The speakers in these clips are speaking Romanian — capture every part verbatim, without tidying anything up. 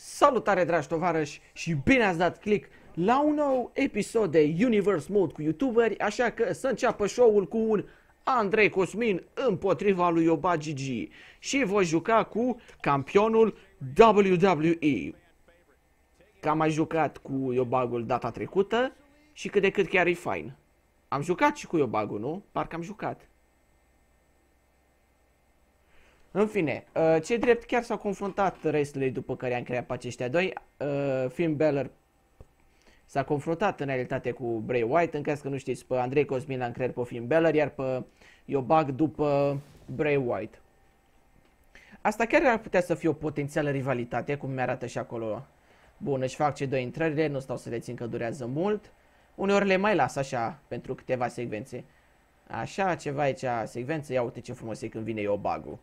Salutare, dragi tovarăși, și bine ați dat click la un nou episod de Universe Mode cu youtuberi, așa că să înceapă show-ul cu un Andrei Cosmin împotriva lui Yoba G G și voi juca cu campionul W W E. Că am mai jucat cu Yobagul data trecută și cât de cât chiar e fain. Am jucat și cu Yobagul, nu? Parcă am jucat. În fine, ce drept chiar s-au confruntat wrestlerii după care am creat pe aceștia doi. Finn Balor s-a confruntat în realitate cu Bray Wyatt, în caz că nu știți, pe Andrei Cosmin l-am creat pe Finn Balor, iar pe Yobag după Bray Wyatt. Asta chiar ar putea să fie o potențială rivalitate, cum mi-arată și acolo. Bun, își fac cei doi intrările, nu stau să le țin că durează mult. Uneori le mai las așa, pentru câteva secvențe. Așa, ceva aici, secvențe, ia uite ce frumos e când vine Yobagul.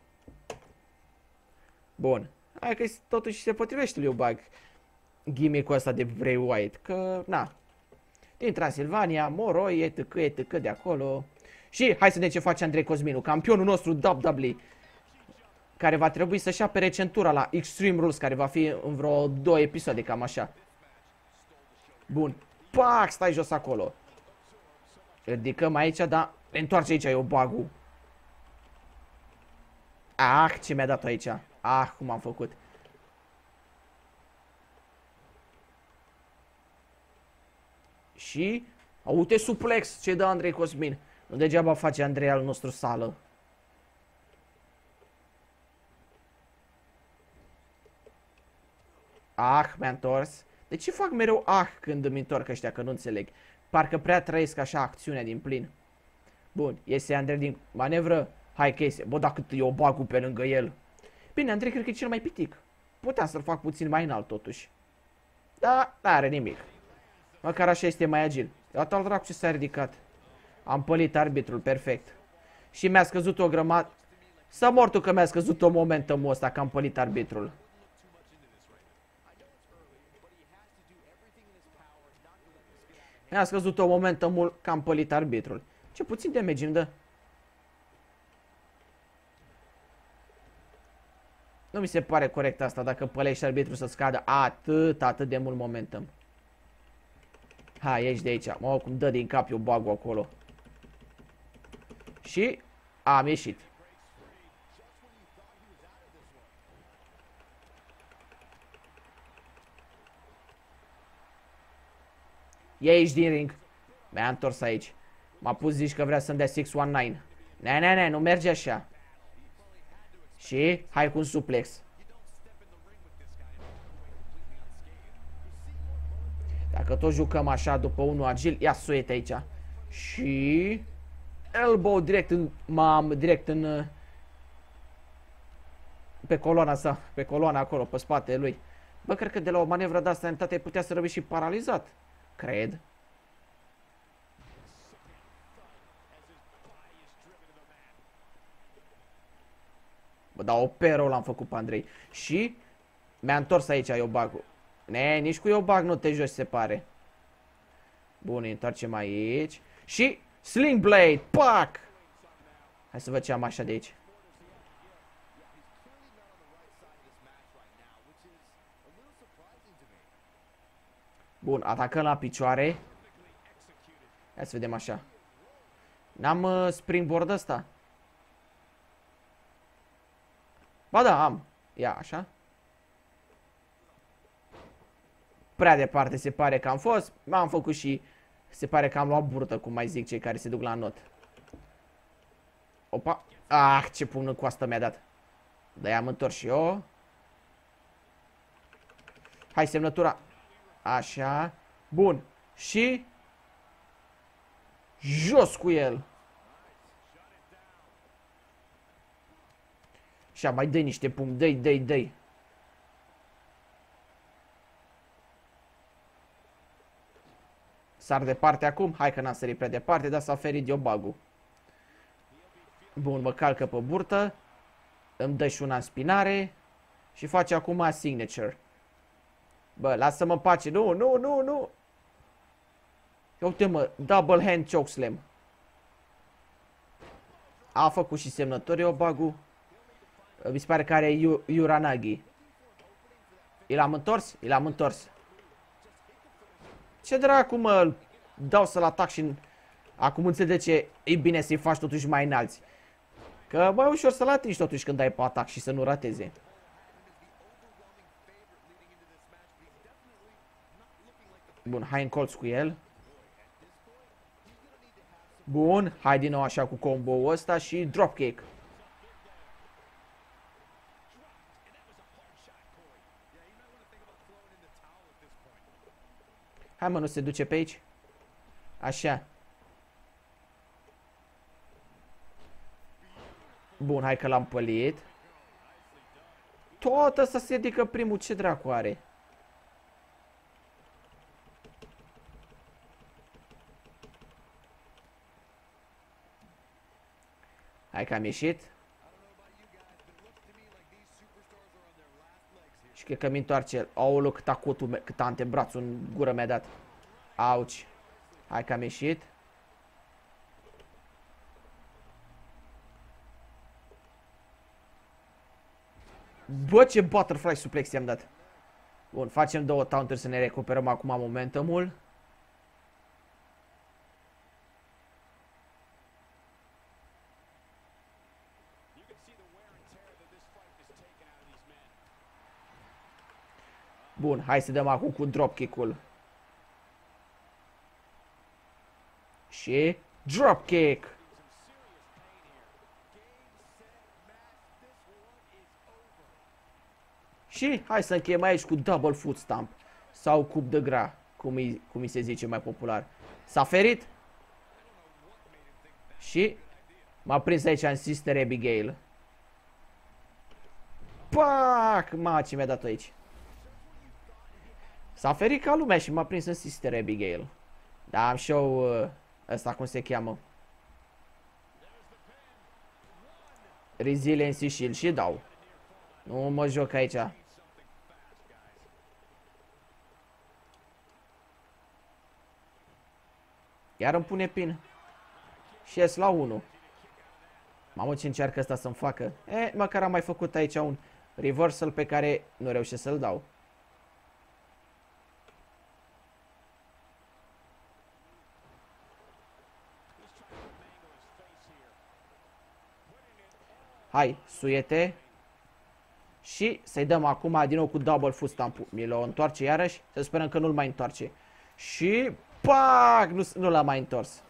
Bun, hai că totuși se potrivește lui Yobag gimmick-ul ăsta de Bray Wyatt, că, na, din Transilvania, Moroi, etc, etc de acolo. Și hai să vedem ce face Andrei Cosminu, campionul nostru W W E, care va trebui să-și apere centura la Extreme Rules, care va fi în vreo două episoade, cam așa. Bun, pac, stai jos acolo. Ridicăm aici, dar întoarce aici Yobagul. Ah, ce mi-a dat aici. Ah, cum am făcut. Și, uite suplex ce dă Andrei Cosmin. Nu degeaba face Andrei al nostru sală. Ah, mi-a întors. De ce fac mereu ah când îmi întorc ăștia, că nu înțeleg. Parcă prea trăiesc așa acțiunea din plin. Bun, iese Andrei din manevră. Hai că iese. Bă, dacă eu bagul pe lângă el. Bine, Andrei cred că e cel mai pitic. Putea să-l fac puțin mai înalt totuși. Da, n-are nimic. Măcar așa este mai agil. Iată al dracu ce s-a ridicat. Am pălit arbitrul, perfect. Și mi-a scăzut o grămadă. S-a mortul că mi-a scăzut o momentumul ăsta, că am pălit arbitrul. Mi-a scăzut o momentumul că am pălit arbitrul. Ce puțin damage îmi dă. Nu mi se pare corect asta, dacă pălești arbitru să scadă atât, atât de mult momentum. Hai, ieși de aici. Mă, cum dă din cap eu bagul acolo. Și am ieșit. Ieși din ring. Mi-a întors aici. M-a pus, zici că vrea să-mi dea șase unu nouă. Ne, ne, ne, nu merge așa. Și hai cu un suplex. Dacă tot jucăm așa după unul agil, ia suete aici. Și elbow direct în mam, direct în pe coloana sa, pe coloana acolo, pe spatele lui. Bă, cred că de la o manevră de asta în tate putea să rămâi și paralizat. Cred. Bă, dar o pero l-am făcut pe Andrei. Și mi-a întors aici Yobagul. Ne, nici cu Yobag nu te joci, se pare. Bun, îi întoarcem aici. Și Sling Blade, pac! Hai să văd ce am așa de aici. Bun, atacăm la picioare. Hai să vedem așa. N-am uh, springboard ăsta. Ba da, am. Ia, așa. Prea departe se pare că am fost. M-am făcut și se pare că am luat burtă, cum mai zic cei care se duc la not. Opa. Ah, ce pumnă cu asta mi-a dat. Da, i-am întors și eu. Hai, semnătura. Așa. Bun. Și jos cu el. Așa, mai dă niște pumni. Dă-i, dă-i, dă-i. Sar departe acum. Hai că n-am sărit prea departe, dar s-a ferit Yobagul. Bun, mă calcă pe burtă. Îmi dă și una în spinare. Și face acum signature. Bă, lasă-mă pace. Nu, nu, nu, nu. Ia uite, mă, double hand chokeslam. A făcut și semnători Yobagul. Mi se pare că are Uranagi. I l-am întors? I l-am întors. Ce dracu, mă, dau să-l atac și acum înțeleg de ce e bine să-i faci totuși mai înalți. Că mai ușor să-l atingi totuși când dai pe atac și să nu rateze. Bun, hai în colț cu el. Bun, hai din nou așa cu combo-ul ăsta și dropkick. Hai mă, nu se duce pe aici? Așa. Bun, hai că l-am pălit. Tot ăsta se ridică primul, ce dracu are? Hai că am ieșit. Și cred că mi întoarce el. Aoleu, cât acutul, cât antebrațul în gură mi-a dat. Auci. Hai că am ieșit. Bă, ce butterfly suplex i-am dat. Bun, facem două taunturi să ne recuperăm acum momentumul. Bun, hai să dăm acum cu dropkick-ul. Și dropkick. Și hai să încheiem aici cu double foot stamp. Sau cup de gras, cum îi, cum îi se zice mai popular. S-a ferit. Și m-a prins aici în Sister Abigail. Pac! Ma, ce mi-a dat aici. S-a ferit ca lumea și m-a prins în Sister Abigail. Da, am și eu uh, ăsta cum se cheamă. Resiliency Shield și dau. Nu mă joc aici. Iar îmi pune pin. Și ies la unu. Mamă, ce încearcă ăsta să-mi facă. E, măcar am mai făcut aici un reversal pe care nu reușesc să-l dau. Hai, suiete. Și să-i dăm acum din nou cu double foot stamp-ul. Mi l-o întoarce iarăși. Să sperăm că nu-l mai întoarce. Și pac! Nu, nu l-a mai întors.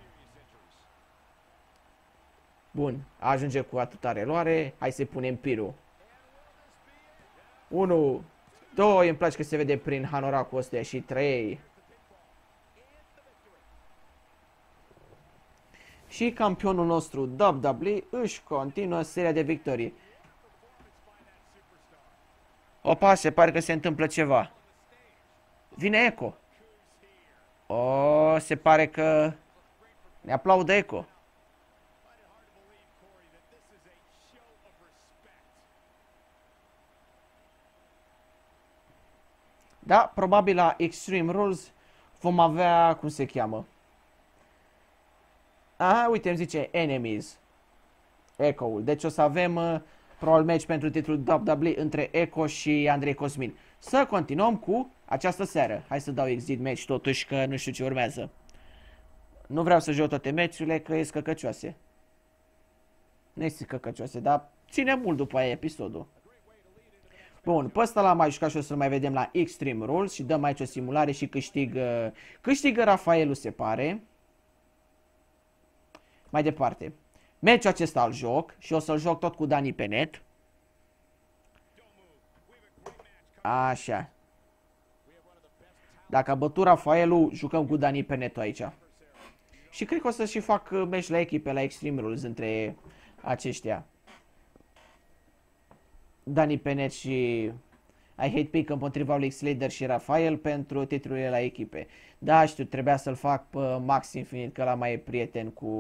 Bun, ajunge cu atâta reluare. Hai să-i punem pirul. unu, doi, îmi place că se vede prin hanoracul ăsta. Și trei. Și campionul nostru W W E își continuă seria de victorii. Opa, se pare că se întâmplă ceva. Vine Echo. O, se pare că ne aplaudă Echo. Da, probabil la Extreme Rules vom avea, cum se cheamă? Aha, uite, îmi zice Enemies. Echo-ul. Deci o să avem uh, probabil match pentru titlul W W E între Echo și Andrei Cosmin. Să continuăm cu această seară. Hai să dau exit match totuși că nu știu ce urmează. Nu vreau să joc toate matchurile că ies căcăcioase. Nu ies căcăcioase, dar ține mult după aia episodul. Bun, pe ăsta l-am mai jucat și o să-l mai vedem la Extreme Rules și dăm aici o simulare și câștigă, câștigă Rafaelul, se pare. Mai departe. Meciul acesta îl joc și o să-l joc tot cu Dani pe net. Așa. Dacă a bătut Rafaelul, jucăm cu Dani pe net aici. Și cred că o să și fac meci la echipe, la Extreme Rules între aceștia. Dani pe net și I Hate Pink împotriva lui X-Slader și Rafael pentru titlurile la echipe. Da, știu, trebuia să-l fac pe Max Infinite, că ăla mai e prieten cu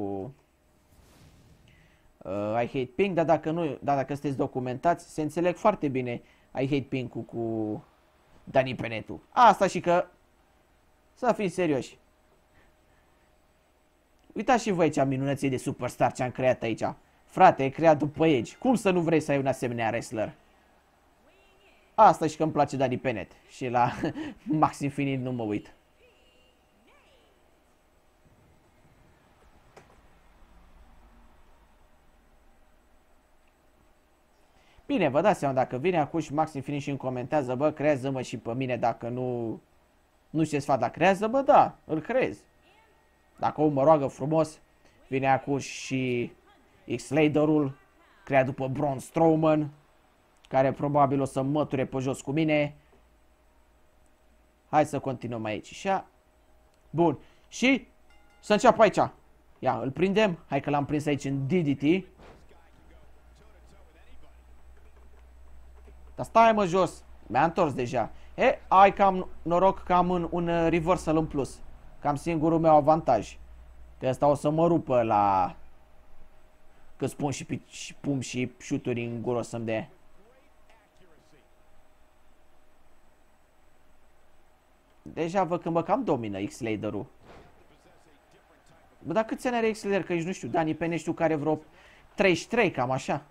uh, I Hate Pink, dar dacă nu, dar dacă sunteți documentați, se înțeleg foarte bine I Hate Pink-ul cu Dani Penetu. Asta și că să fim serioși. Uitați și voi aici minunății de superstar ce am creat aici. Frate, e creat după Edge. Cum să nu vrei să ai un asemenea wrestler? Asta și că îmi place Dani pe net. Și la Max Infinite nu mă uit. Bine, vă dați seama, dacă vine acum și Max Infinite și îmi comentează, bă, creează-mă și pe mine dacă nu... Nu știu ce sfat, dar creează, bă, da, îl creez. Dacă omul mă roagă frumos, vine acum și X-Laderul, crea după Braun Strowman, care probabil o să măture pe jos cu mine. Hai să continuăm aici. Așa. Bun. Și să înceapă aici. Ia, îl prindem. Hai că l-am prins aici în D D T. Dar stai mă jos. Mi-a întors deja. E, ai cam noroc că am un, un reversal în plus. Cam singurul meu avantaj. Că ăsta o să mă rupă la... Că spun și, și pum și șuturi în gură o să-mi dea. Deja văd că mă cam domină X-Lader-ul. Bă, dar câți ani are X-Lader? Că nici nu știu. Dani pe știu că are vreo treizeci și trei, cam așa.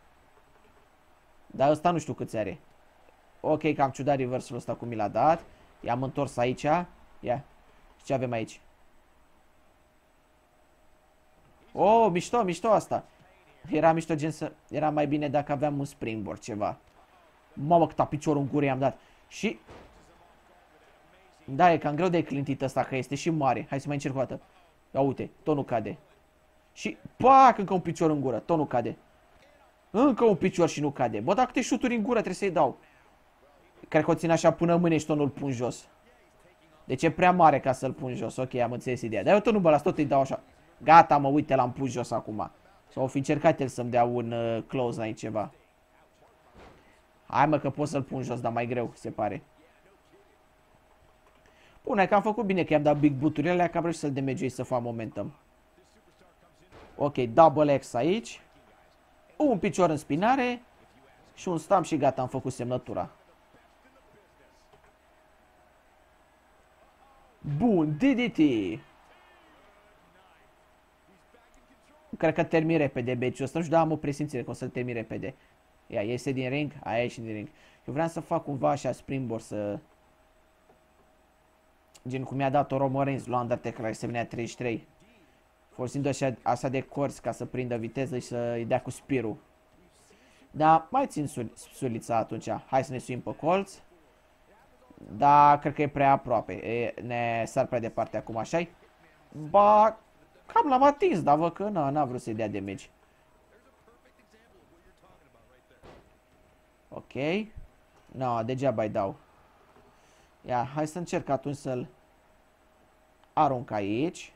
Dar ăsta nu știu câți are. Ok, că am ciudat reversul ăsta cum mi l-a dat. I-am întors aici. Ia. Și ce avem aici? Oh, mișto, mișto asta. Era mișto gen să... Era mai bine dacă aveam un springboard ceva. Mamă, cât a piciorul în gură i-am dat. Și... Da, e cam greu de clintit ăsta, că este și mare. Hai să mai încerc o dată. Ia uite, tot nu cade. Și... Pac, încă un picior în gură, tot nu cade. Încă un picior și nu cade. Bă, dacă te șuturi în gură trebuie să-i dau. Cred că o țin așa până mâine și tot nu-l pun jos. Deci e prea mare ca să-l pun jos. Ok, am înțeles ideea. Dar eu tot nu mă las, tot îi dau așa. Gata, mă, uite, l-am pus jos acum. Sau o fi încercat el să-mi dea un uh, close line ceva. Hai mă că pot să-l pun jos, dar mai greu, se pare. Bun, hai că am făcut bine că i-am dat big boot-urile alea, că am reușit să-l damagiui să fac momentum. Ok, double X aici. Un picior în spinare. Și un stamp și gata, am făcut semnătura. Bun, D D T. Cred că termin repede beciul ăsta. Nu știu, dar am o presimțire că o să-l termin repede. Ia, iese din ring. Aia ieși din ring. Eu vreau să fac cumva așa springboard să... Gen cum mi-a dat-o Roman Reigns la Undertaker, care se venea treizeci și trei. Folosind așa, așa de corzi ca să prindă viteză și să-i dea cu spirul. Da, mai țin sul sulița atunci. Hai să ne suim pe colț. Da, cred că e prea aproape. E, ne sar prea departe acum, așa-i? Ba, cam l-am atins, dar văd că n-a vrut să-i dea damage. Ok. No, degeaba-i dau. Ia, hai să încerc atunci să-l arunc aici.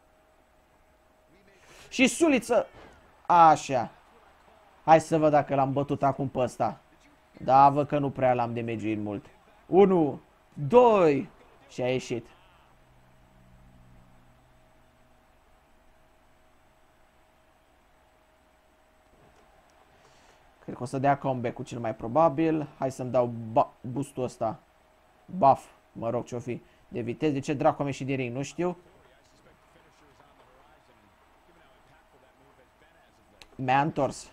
Și suliță! Așa. Hai să văd dacă l-am bătut acum pe ăsta. Da, văd că nu prea l-am damagiuit mult. unu, doi și a ieșit. Cred că o să dea comeback-ul cel mai probabil. Hai să-mi dau boost-ul ăsta. Buff, mă rog ce-o fi. De viteză. De ce dracu am ieșit din ring? Nu știu. Mi-a întors.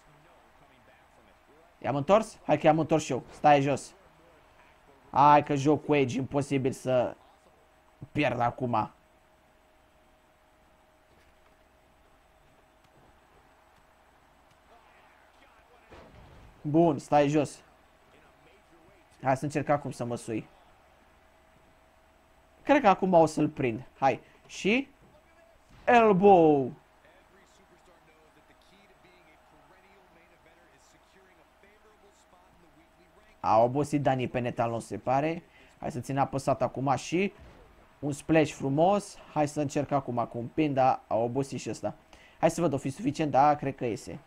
I-am întors? Hai că i-am întors și eu. Stai jos. Hai că joc cu Edge. Imposibil să pierd acum. Bun, stai jos. Hai să încerc acum să mă sui. Cred că acum o să-l prind. Hai. Și... Elbow. A obosit Dani pe netal, nu se pare. Hai să țin apăsat acum și... Un splash frumos. Hai să încerc acum cu un pin, dar a obosit și ăsta. Hai să văd, o fi suficient? Da, cred că iese.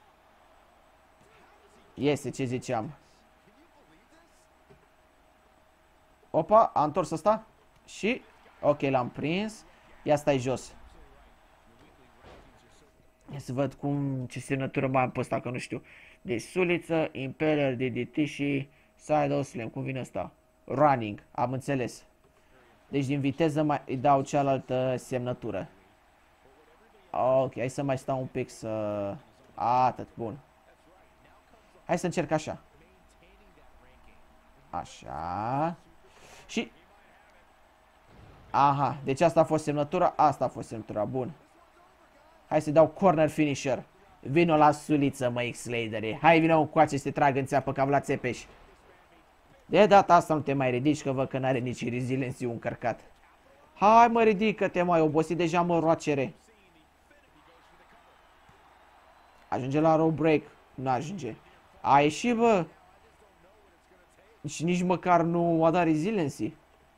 Iese, ce ziceam. Opa, a întors ăsta. Și... Ok, l-am prins. Ia stai jos. Ia să văd cum, ce semnătură mai am pe ăsta, că nu știu. Deci suliță, Impeller, D D T și Side Slam. Cum vine ăsta? Running, am înțeles. Deci din viteză mai îi dau cealaltă semnătură. Ok, hai să mai stau un pic să... Atât, bun. Hai să încerc așa. Așa. Și... Aha, deci asta a fost semnătura, asta a fost semnătura, bun. Hai să dau corner finisher. Vino la suliță, mă, X-Ladere. Hai, vino încoace să te trag în țeapă ca Vlad Țepeș. De data asta nu te mai ridici, că văd că n-are nici reziliențiu încărcat. Hai, mă, ridică-te, mai obosit deja, mă, roacere. Ajunge la row break. Nu ajunge. A ieșit, bă. Și nici măcar nu a dat resiliency.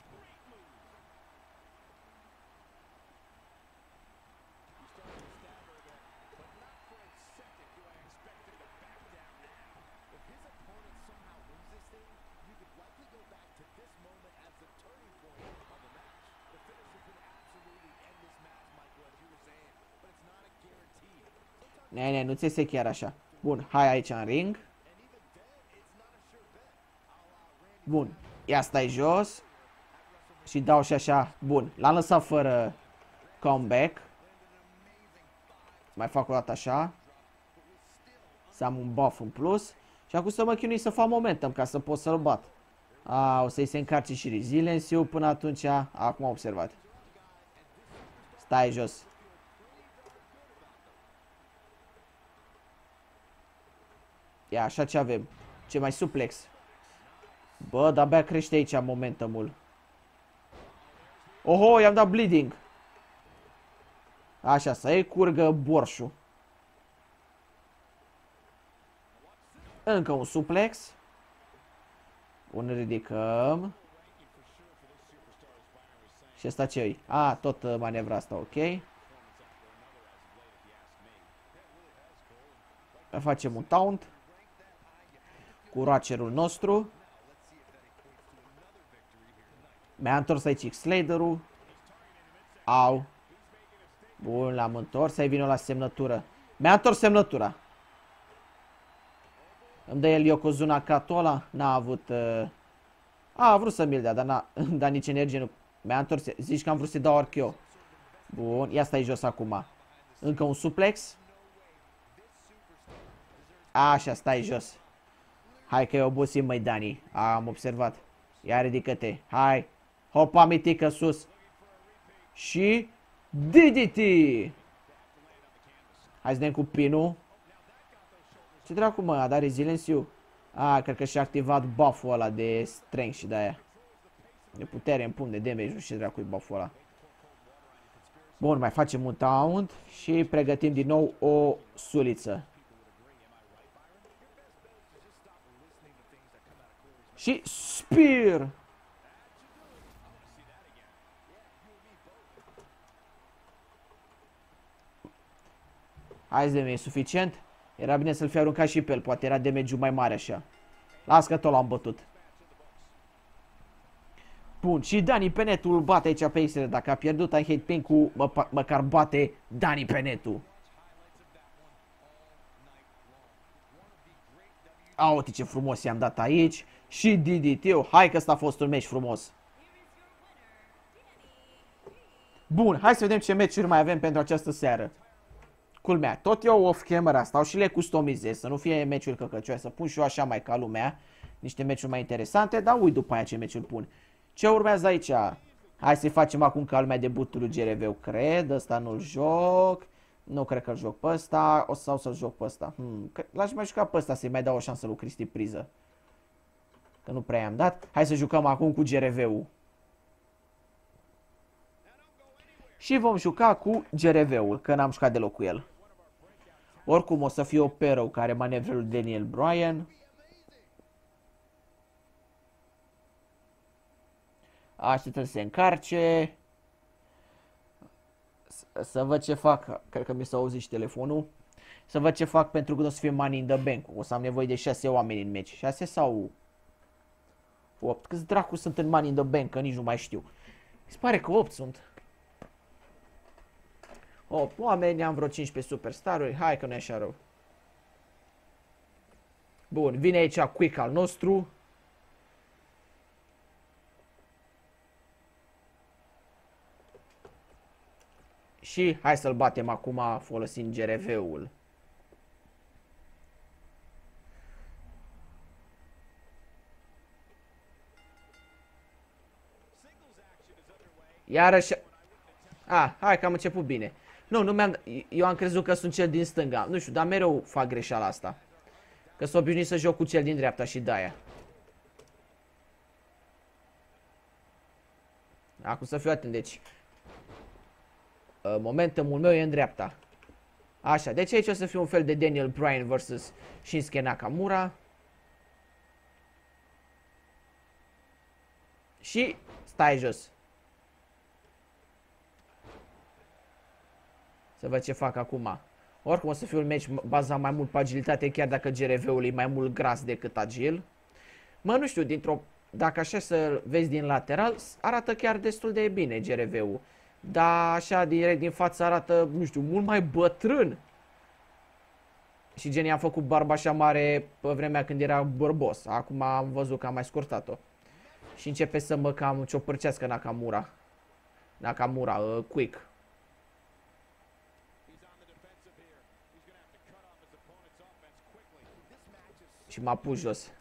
Ne, ne, nu ți iese chiar așa. Bun, hai aici în ring. Bun, ia stai jos. Și dau și așa. Bun, l-am lăsat fără comeback. Mai fac o dată așa. Să am un buff în plus. Și acum să mă chinui să fac momentum ca să pot să-l bat. A, o să-i se încarce și resiliency-ul până atunci. Acum am observat. Stai jos. Ia, așa ce avem. Ce mai suplex. Bă, de-abia crește aici momentumul. Oho, i-am dat bleeding. Așa, să-i curgă borșul. Încă un suplex. Un ridicăm. Și ăsta ce-i? A, tot manevra asta, ok. Facem un taunt. Cu roacerul nostru. Mi-a întors aici X-Slader-ul. Au. Bun, l-am întors. Hai, vină la semnătură. Mi-a întors semnătura. Îmi dă el Yokozuna Kato ăla. N-a avut... Uh... A, a vrut să mi-l dea, dar n-a dat nici energie. Nu... Mi-a întors. Zici că am vrut să-i dau archeo. Bun, ia stai jos acum. Încă un suplex. Așa, stai jos. Hai că e obosit, măi, Dani. Am observat. Ia ridică-te. Hai. Hopa, mitică, sus. Și... D D T! Hai să dăm cu pinul. Ce dracu, mă? A dat resiliency-ul? A, cred că și-a activat buff-ul ăla de strength și de-aia. De putere în pumn, de damage, nu știu ce dracu-i buff-ul ăla. Bun, mai facem un taunt și pregătim din nou o suliță. Și spear! Hai, de e suficient? Era bine să-l fi aruncat și pe el, poate era damage-ul mai mare așa. Las că tot l-am bătut. Bun, și Dani Penetu îl bate aici pe X R. Dacă a pierdut I Hate Pain cu mă, măcar bate Dani Penetu. Auzi ce frumos i-am dat aici. Și D D T-ul. Hai că ăsta a fost un meci frumos. Bun, hai să vedem ce meciuri mai avem pentru această seară. Culmea, tot eu off-camera stau și le customizez, să nu fie meciuri căcăcioase, să pun și eu așa mai ca lumea, niște meciuri mai interesante, dar uit după aia ce meciuri pun. Ce urmează aici? Hai să-i facem acum ca lumea debutul lui G R V, cred, ăsta nu-l joc, nu cred că-l joc pe ăsta, o sau să-l joc pe ăsta. Hmm, l-aș mai juca pe ăsta să-i mai dau o șansă lui Cristi Priză, că nu prea i-am dat. Hai să jucăm acum cu G R V-ul. Și vom juca cu G R V-ul, că n-am jucat deloc cu el. Oricum o să fie o perău care manevrul Daniel Bryan. Așteptăm să se încarce. Să văd ce fac. Cred că mi s-a auzit și telefonul. Să văd ce fac pentru că o să fie Money in the Bank. O să am nevoie de șase oameni în meci. șase sau opt? Câți dracu sunt în Money in the Bank? Că nici nu mai știu. Mi se pare că opt sunt. opt oameni, am vreo cincisprezece superstaruri. Hai că nu e așa rău. Bun, vine aici Quick al nostru. Și hai să-l batem acum folosind G R V-ul. Iarăși... A, hai că am început bine. Nu, nu mi-am... Eu am crezut că sunt cel din stânga. Nu știu, dar mereu fac greșeala asta. Că s-o obișnuit să joc cu cel din dreapta și de-aia. Acum să fiu atent, deci... Momentumul meu e în dreapta. Așa, deci aici o să fie un fel de Daniel Bryan versus Shinsuke Nakamura. Și stai jos. Să văd ce fac acum. Oricum o să fie un match bazat mai mult pe agilitate, chiar dacă G R V-ul e mai mult gras decât agil. Mă, nu știu, dintr-o... Dacă așa să vezi din lateral, arată chiar destul de bine G R V-ul. Dar așa direct din față arată, nu știu, mult mai bătrân. Și gen i-a făcut barba așa mare pe vremea când era bărbos. Acum am văzut că am mai scurtat-o. Și începe să mă cam ciopărcească Nakamura. Nakamura, uh, quick. Și m-a pus jos.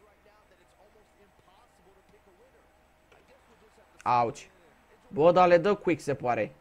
Auci. Bă, dar le dă quick, se pare.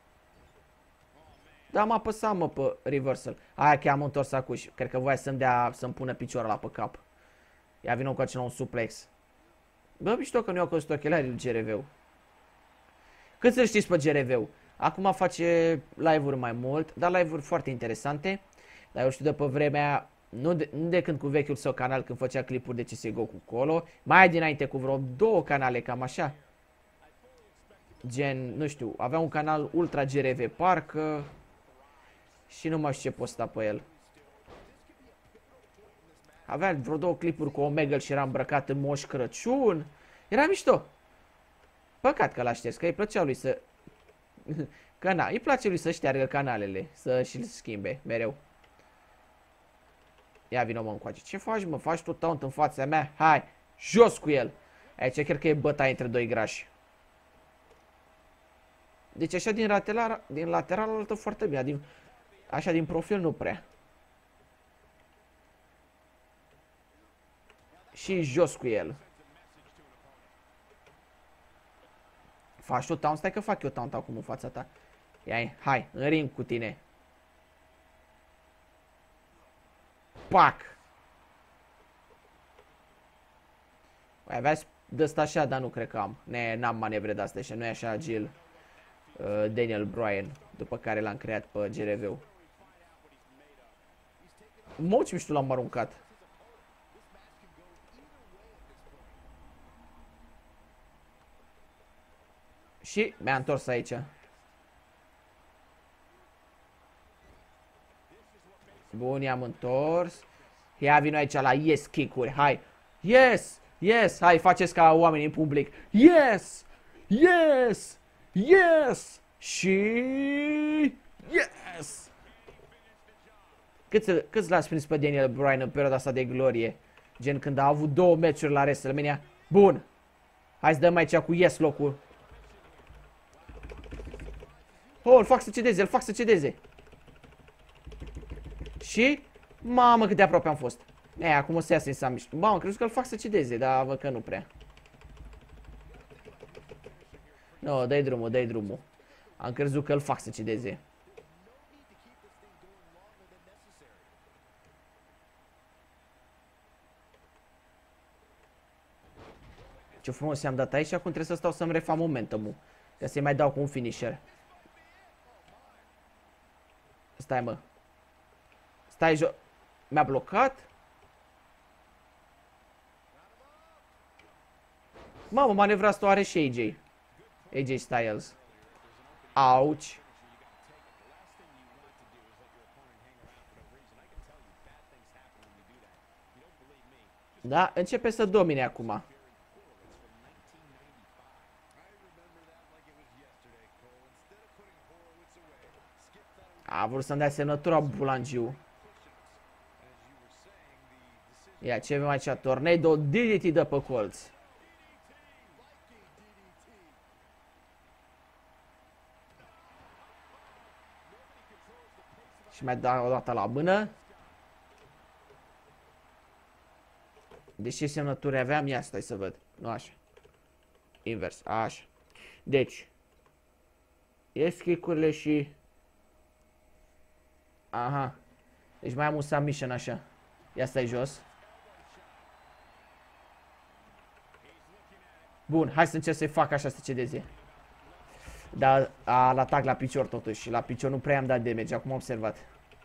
Da, m-a apăsat, mă, pe reversal. Aia că am întors acuși. Cred că voia să-mi dea, să-mi pună piciorul la pe cap. Ia vină cu acela un suplex. Bă, mișto că nu i-au căzut ochelarii lui G R V-ul. Cât să știți pe G R V-ul? Acum face live-uri mai mult, dar live-uri foarte interesante. Dar eu știu de pe vremea, nu de, nu de când cu vechiul său canal, când făcea clipuri de C S G O cu colo. Mai dinainte cu vreo două canale, cam așa. Gen, nu știu, avea un canal Ultra G R V parcă. Și nu mai știu ce posta pe el. Avea vreo două clipuri cu Omegle și era îmbrăcat în Moș Crăciun. Era mișto. Păcat că l-a șters, că îi plăcea lui să... Că na, îi place lui să șteargă canalele, să și-l schimbe mereu. Ia vină mă încoace. Ce faci, mă? Faci tot taunt în fața mea? Hai, jos cu el. Aici cred că e bătaie între doi grași. Deci așa din lateral, din lateral arată foarte bine. Din, așa din profil nu prea. Și jos cu el. Faci tu taunt? Stai că fac eu taunt acum în fața ta. Ia, hai, în ring cu tine. Pac! Păi aveați de-asta așa, dar nu cred că am. N-am manevre de-astea și nu e așa agil. Uh, Daniel Bryan, după care l-am creat pe G R V-ul. Mă, ce mișto l-am aruncat. Și mi-a întors aici. Bun, i-am întors. Ia vino aici la yes kick-uri, hai. Yes, yes, hai, faceți ca oamenii în public. Yes, yes, yes. Și yes. Cât, câți l-ați prins pe Daniel Bryan în perioada asta de glorie? Gen când a avut două meciuri la WrestleMania. Bun. Hai să dăm aici cu yes locul. Oh, îl fac să cedeze, îl fac să cedeze. Și... Mamă, cât de aproape am fost. E, acum o să iasă în sandwich. Mamă, am crezut că îl fac să cedeze, dar văd că nu prea. No, dă-i drumul, dă-i drumul. Am crezut că îl fac să cedeze. Ce frumos i-am dat aici, acum trebuie să stau să-mi refac momentum-ul. Ca să-i mai dau cu un finisher. Stai, mă. Stai jo... Mi-a blocat? Mamă, manevra asta o are și A J. A J Styles. Auci. Da, începe să domine acum. A vrut să-mi dea semnătura Bulangiu. Ia, ce avem aici? Tornado D D T dă pe colț. Și mai dau o dată la mână. Deci ce semnături aveam? Ia, stai să văd. Nu așa. Invers, așa. Deci, Ies kick-urile și... Aha. Deci mai am un submission așa. Ia stai jos. Bun, hai să încerc să-i fac așa să cedeze. Dar al atac la picior totuși. La picior nu prea am dat damage, acum am observat.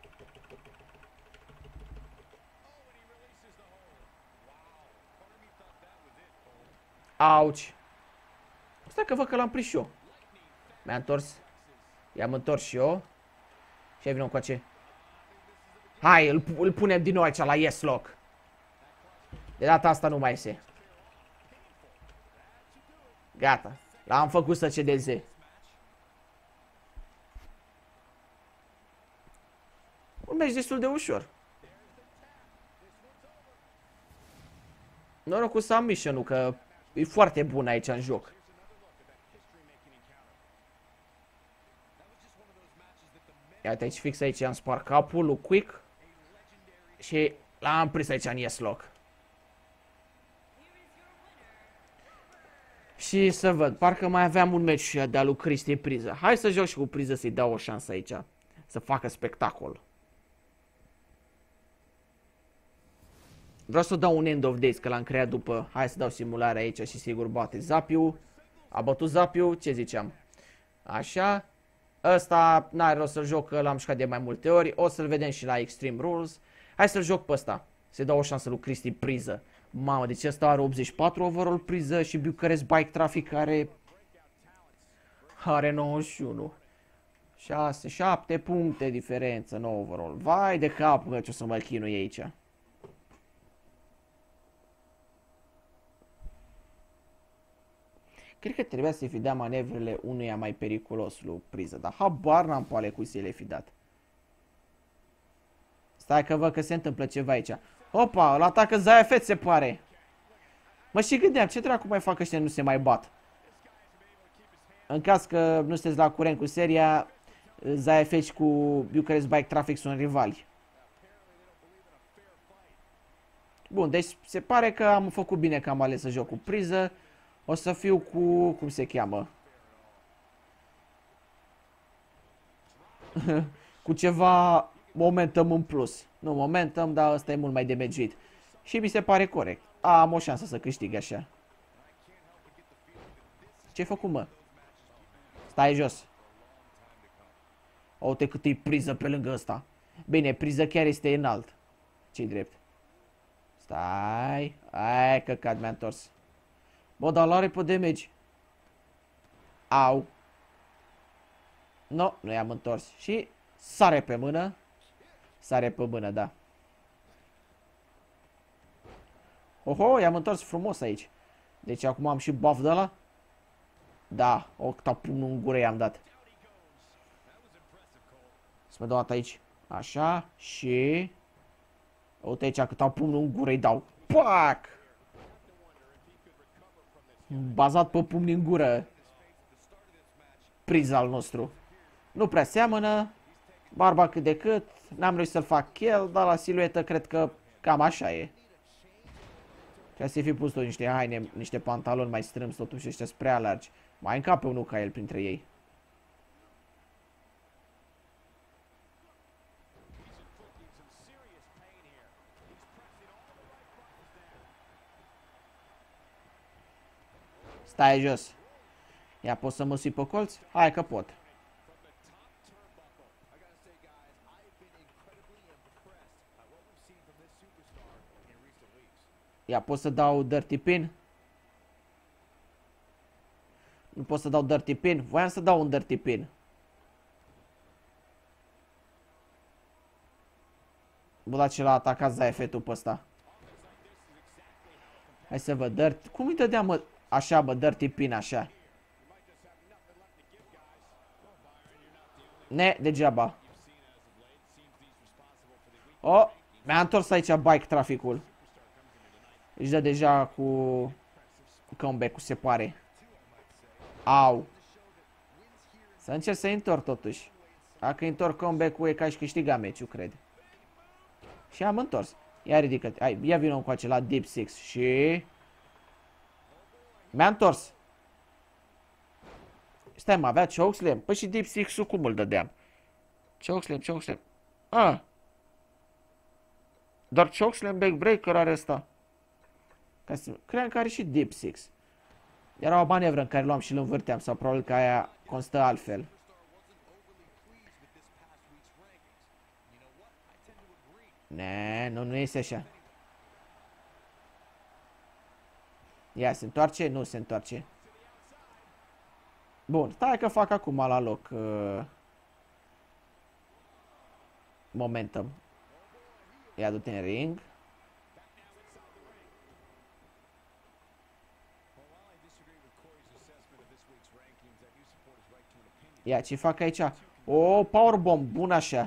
Auci. Stai că văd că l-am prins și eu. Mi-a întors. I-am întors și eu. Și ai vină încoace. Hai, îl, îl punem din nou aici la yes lock. De data asta nu mai iese. Gata. L-am făcut să cedeze. Un meci destul de ușor. Noroc cu submission-ul, că e foarte bun aici în joc. Iată aici, fix aici am spart capul lui Quick. Și l-am prins aici în yes lock. Și să văd, parcă mai aveam un meci de-a lui Cristi Priză. Hai să joc și cu Priză să-i dau o șansă aici. Să facă spectacol. Vreau să dau un end of days, că l-am creat după. Hai să dau simularea aici și sigur bate Zapiu. A bătut Zapiu, ce ziceam? Așa. Ăsta n-are rost să-l joc, că l-am jucat de mai multe ori. O să-l vedem și la Extreme Rules. Hai să-l joc pe ăsta. Să-i dau o șansă lui Cristi Priză. Mamă, deci ăsta are optzeci și patru overall Priză și Bucharest Bike Traffic are... Are nouăzeci și unu. șase, șapte puncte diferență, nouă overall. Vai de cap, că ce o să mă chinui aici. Cred că trebuia să-i fi dat manevrele unuia mai periculos lui Priză, dar habar n-am pe ale cui să le fi dat. Stai că văd că se întâmplă ceva aici. Opa, îl atacă Zayafet, se pare. Mă și gândeam, ce dracu mai fac ăștia, nu se mai bat? În caz că nu sunteți la curent cu seria, Zayafet și cu Bucharest Bike Traffic sunt rivali. Bun, deci se pare că am făcut bine că am ales să joc cu Priză. O să fiu cu... cum se cheamă? Cu ceva momentum în plus. Nu momentum, dar ăsta e mult mai damageit. Și mi se pare corect. A, am o șansă să câștig așa. Ce-ai făcut, mă? Stai jos. Uite cât e Priză pe lângă ăsta. Bine, Priză chiar este înalt. Ce-i drept? Stai. Ai, căcat, mi-a întors. Bă, dar l-are pe damage. Au. No, nu i-am întors. Și sare pe mână. Sare pe mână, da. Oho, i-am întors frumos aici. Deci acum am și buff de ăla. Da, octa pumnul în gură i-am dat. Să mă dau dată aici. Așa, și... Uite aici cât au pumnul în gură îi dau. Pac! Bazat pe pumni în gură. Priz al nostru. Nu prea seamănă. Barba cât de cât. N-am reușit să-l fac kill, dar la siluetă cred că cam așa e. Trebuie să-i fi pus tot niște haine, niște pantaloni mai strâmți, totuși ăștia sunt prea largi. Mai încape unul ca el printre ei. Stai jos. Ia, pot să mă sui pe colț? Hai că pot. Ia, pot să dau dirty pin? Nu pot să dau dirty pin? Voiam să dau un dirty pin. Bă, dar ce l-a atacat Zayafetul pe ăsta. Hai să văd, dirt. Cum îi dădea, mă, așa, bă, dirty pin, așa? Ne, degeaba. Oh, mi-a întors aici bike traficul. Își dă deja cu comeback-ul, se pare. Au. Să încerc să întorc totuși. Dacă întorc comeback-ul e ca și câștiga meciul, cred. Și am întors. Ia ridică-te. Hai, ia vină încoace la Deep Six. Și... mi-a întors. Stai, mă, avea chokeslam? Păi și Deep Six-ul cum îl dădeam? Chokeslam, chokeslam. Ah! Doar chokeslam backbreaker are ăsta. Credeam că are și Deep Six. Era o manevră în care luam și îl învârteam, sau probabil că aia constă altfel. Ne, nu, nu este așa. Ia, se întoarce? Nu se întoarce. Bun, stai că fac acum la loc uh, momentum. Ia du-te în ring. Ia, ce fac aici? O, powerbomb, bun așa.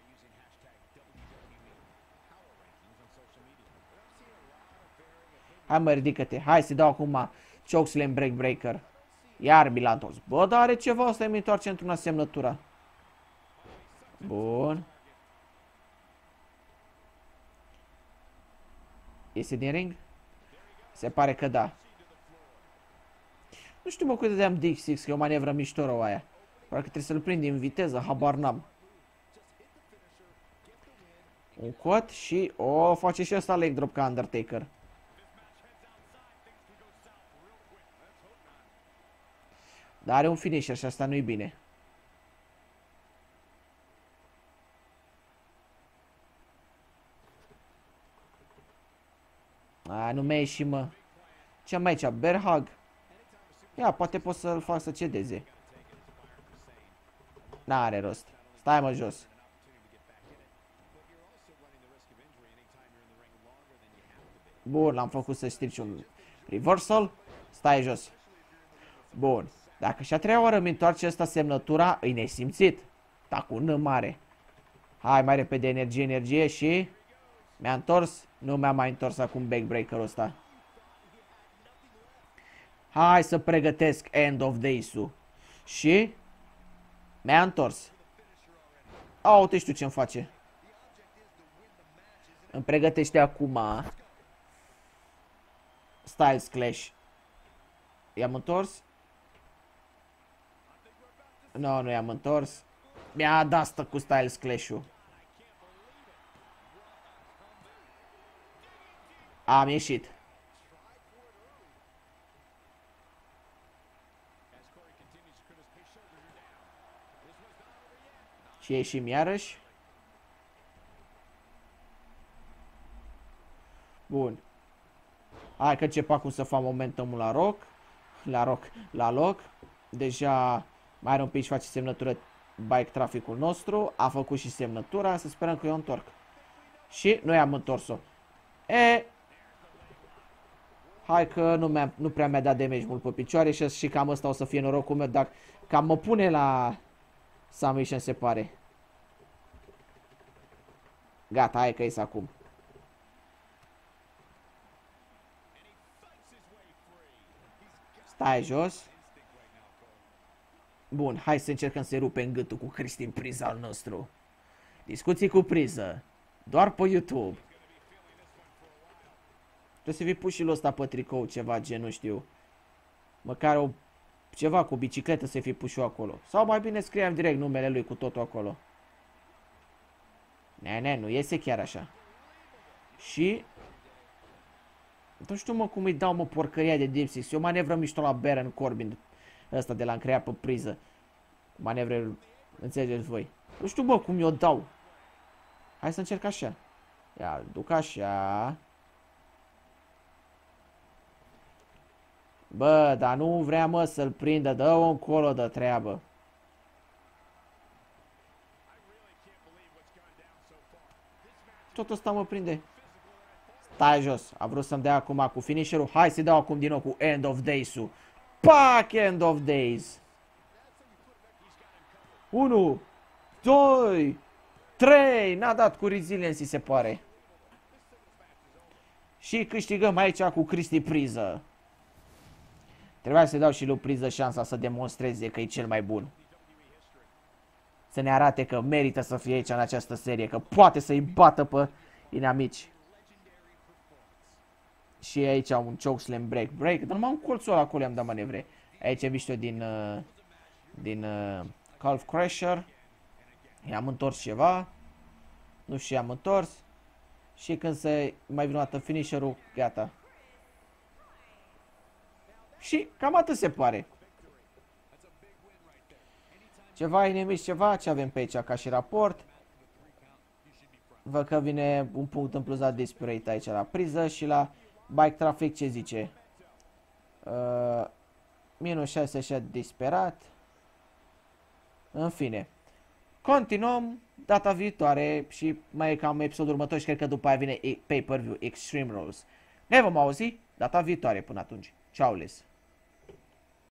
Hai mă, ridică-te. Hai să dau acum chokeslam breakbreaker. Iar mi l-a întors. Bă, dar are ceva ăsta, mi întoarce într-una semnătura. Bun. Iese din ring? Se pare că da. Nu știu mă cum dădeam Deep Six, că e o manevră mișto rău aia. Probabil că trebuie să-l prind în viteză, habar n-am. Un cot și... O, face și ăsta leg drop ca Undertaker. Dar are un finisher și asta nu-i bine. A, nu mai ieși, mă. Ce am aici? Bear hug. Ia, poate pot să-l fac să cedeze. N-are rost. Stai mă jos. Bun, l-am făcut să strici un reversal. Stai jos. Bun. Dacă și a treia oară mi întoarce ăsta semnătura, îi nesimțit. Da, cu N mare. Hai mai repede, energie, energie și... Mi-a întors? Nu mi-a mai întors acum backbreaker-ul ăsta. Hai să pregătesc End of Days-ul. Și... Mi-a întors. A, uite știu ce-mi face. Îmi pregătește acum... Styles Clash. I-am întors? Nu, no, nu i-am întors. Mi-a dat asta cu Styles Clash-ul. Am ieșit. Și ieșim iarăși. Bun. Hai că încep acum să fac momentumul la rock. La rock, la loc. Deja mai are un pic și face semnătură bike traficul nostru. A făcut și semnătura. Să sperăm că eu întorc. Și noi am întors-o. E... Hai că nu, nu prea mi-a dat damage mult pe picioare și, și cam ăsta o să fie norocul meu, dar cam mă pune la submission, se pare. Gata, hai că ies acum. Stai jos. Bun, hai să încercăm să-i rupem gâtul cu Christian Priza al nostru. Discuții cu priză. Doar pe YouTube. Trebuie să fii pus și ăsta pe tricou, ceva gen, nu știu. Măcar o, ceva cu bicicletă să fii pus și acolo. Sau mai bine scriem direct numele lui cu totul acolo. Ne, ne, nu iese chiar așa. Și... Nu știu mă cum îi dau mă porcăria de Deep Six. E o manevră mișto la Baron Corbin. Ăsta de la încreat pe priză. Manevre, înțelegeți voi. Nu știu mă cum i-o dau. Hai să încerc așa. Ia, duc așa. Bă, dar nu vrea mă să-l prindă. Dă-o încolo de treabă. Tot ăsta mă prinde. Stai jos. A vrut să-mi dea acum cu finisherul. Hai să dau acum din nou cu End of Days-ul. Pac! End of Days. unu, doi, trei. N-a dat cu Resilience, se pare. Și câștigăm aici cu Cristi Priză. Trebuia să dau și lui Priză șansa să demonstreze că e cel mai bun. Să ne arate că merită să fie aici în această serie. Că poate să-i bată pe inamici. Și aici un chokeslam break break. Dar numai un colțul ăla acolo i-am dat manevre. Aici e mișto din uh, din uh, Calf Crusher. I-am întors ceva. Nu știu, i-am întors. Și când se mai vine o dată finisherul, gata. Și cam atât se pare. Ceva inimici, ceva, ce avem pe aici ca și raport. Văd că vine un punct în plus la display aici la priză și la bike traffic ce zice. Uh, minus șase și disperat. În fine. Continuăm data viitoare și mai e cam episodul următor și cred că după aia vine pay-per-view Extreme Rules. Ne vom auzi data viitoare până atunci. Ciao, les!